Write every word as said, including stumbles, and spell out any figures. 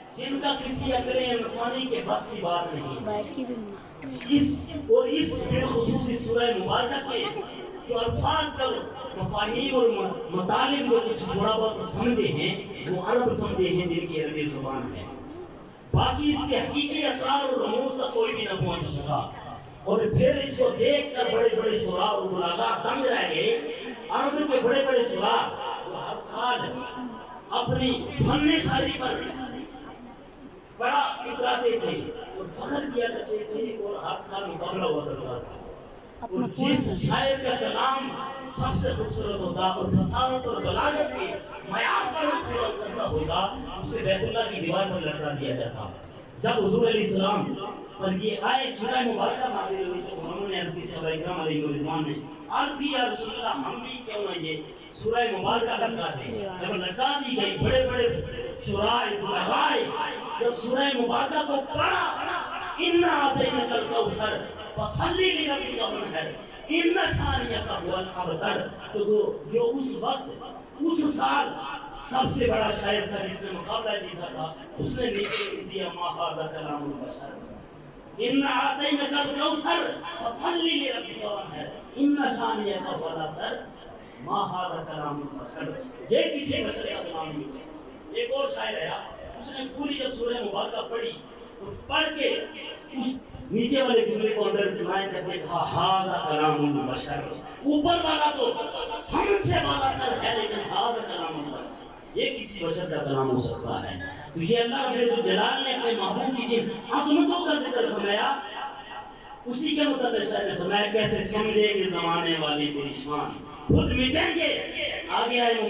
جن کا کسی عقل انسانی کے بس کی بات نہیں. اس اور اس بالخصوص اس سورہ مبارکہ کے جو الفاظ اور مفاہیم اور مطالب جو کچھ تھوڑا بہت سمجھے ہیں وہ عرب سمجھے ہیں جن کی عربی زبان ہے. باقی اس کے حقیقی اسرار اور رموز تک کوئی بھی نہ پہنچ سکا. اور پھر اس کو دیکھ کر بڑے بڑے شعراء اور بلاغاء دنگ رہ گئے. عرب کے بڑے بڑے شعراء ہر سال اپنی فن شاعری پر بڑا اتراتے تھے اور فخر کیا کرتے تھے اور ہر سال مقابلہ ہوا کرتا تھا. اور جس شاعر کا کلام سب سے خوبصورت ہوتا اور فصاحت اور بلاغت کے معیار پر پورا کرتا ہوگا اسے بیت اللہ کی دیوار پر لٹکا دیا جاتا. جب حضور علیہ السلام پر یہ آئے سورہ مبارکہ نازل ہوئی تو انہوں نے عرض کی صحابہ اکرام علیہ الرضوان نے عرض کی یا رسول اللہ ہم بھی کیوں نہ یہ سورہ مبارکہ لٹکا دیں. جب لٹکا دی گئی بڑے بڑے شعراء بلاغاء جب سورہ مبارکہ کو پڑھا اِنَّا أَعْطَيْنَاكَ الْكَوْثَرَ فَصَلِّ لِرَبِّكَ وَانْحَرْ اِنَّ شَانِئَكَ هُوَ الْأَبْتَرُ. تو جو اس وقت اس سال سب سے بڑا شاعر تھا جس نے مقابلہ جیتا تھا اس نے نیچے لکھ دیا مَا هَٰذَا كَلَامُ الْبَشَرِ اِنَّا أَعْطَيْنَاكَ الْكَوْثَرَ فَصَلِّ لِرَبِّكَ وَانْحَرْ اِنَّ شَانِئَكَ هُوَ الْأَبْتَرُ مَا هَٰذَا كَلَامُ الْبَشَرِ. یہ کسی بشر کا کلام نہیں ہے. ایک اور شاعر ہے اس نے پوری جب سورہ مبارکہ پڑھی تو پڑھ کے اس نیچے والے جملے کو اندر دمائیں کرتے کہا ہاذا کلام البشر. اوپر والا تو سمجھ سے بالا کر ہے لیکن ہاذا کلام البشر یہ کسی بشر کا کلام ہو سکتا ہے. تو یہ اللہ رب الجلال نے اپنے محبوب کی جن عظمتوں کا ذکر فرمایا اسی کے متعلق شاعر نے فرمایا کیسے سمجھے کہ زمانے والی تیری شان خود مٹیں گے آگے آئے